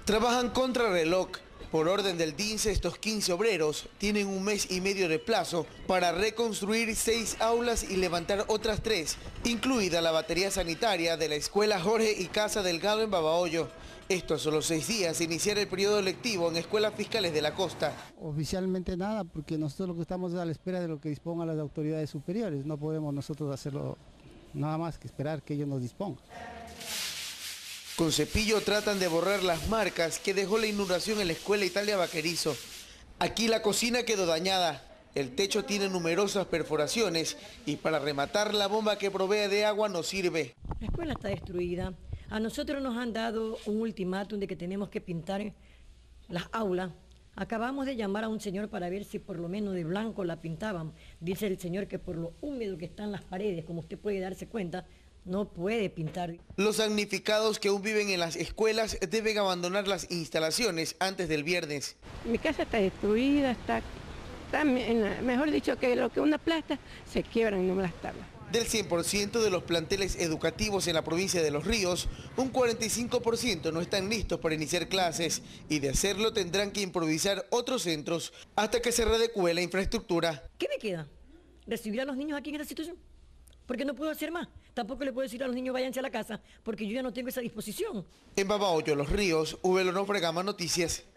Trabajan contra reloj. Por orden del DINSE, estos 15 obreros tienen 1 mes y medio de plazo para reconstruir 6 aulas y levantar otras 3, incluida la batería sanitaria de la escuela Jorge y Casa Delgado en Babahoyo. Esto a solo 6 días de iniciar el periodo lectivo en escuelas fiscales de la costa. Oficialmente nada, porque nosotros lo que estamos es a la espera de lo que dispongan las autoridades superiores. No podemos nosotros hacerlo nada más que esperar que ellos nos dispongan. Con cepillo tratan de borrar las marcas que dejó la inundación en la escuela Italia Vaquerizo. Aquí la cocina quedó dañada, el techo tiene numerosas perforaciones y para rematar la bomba que provee de agua no sirve. La escuela está destruida. A nosotros nos han dado un ultimátum de que tenemos que pintar las aulas. Acabamos de llamar a un señor para ver si por lo menos de blanco la pintaban. Dice el señor que por lo húmedo que están las paredes, como usted puede darse cuenta, no puede pintar. Los damnificados que aún viven en las escuelas deben abandonar las instalaciones antes del viernes. Mi casa está destruida, está mejor dicho que lo que una plasta se quiebran no las tablas. Del 100% de los planteles educativos en la provincia de Los Ríos, un 45% no están listos para iniciar clases y de hacerlo tendrán que improvisar otros centros hasta que se readecue la infraestructura. ¿Qué me queda? ¿Recibir a los niños aquí en esta situación? Porque no puedo hacer más. Tampoco le puedo decir a los niños váyanse a la casa porque yo ya no tengo esa disposición. En Babahoyo, Los Ríos, Ubel Onofre Gama, Noticias.